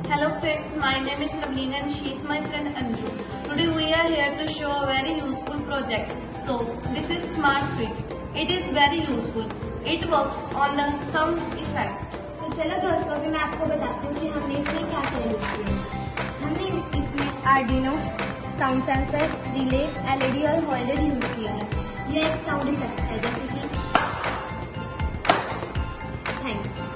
Hello friends, my name is Navleen and she is my friend Anju. Today we are here to show a very useful project. So this is Smart Switch. It is very useful. It works on the sound effect. तो चलो दोस्तों अभी मैं आपको बताती हूँ कि हमने इसमें क्या क्या यूज किया। हमने इसमें Arduino, sound sensor, relay, LED और होल्डर यूज किया है। यह एक साउंड इफेक्ट है जैसे कि थैंक्स।